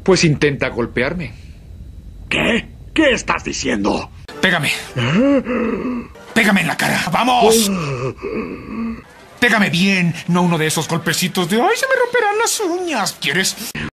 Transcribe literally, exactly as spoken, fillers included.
Pues intenta golpearme. ¿Qué? ¿Qué estás diciendo? Pégame. Pégame en la cara. ¡Vamos! Pégame bien, no uno de esos golpecitos de ¡ay, se me romperán las uñas! ¿Quieres?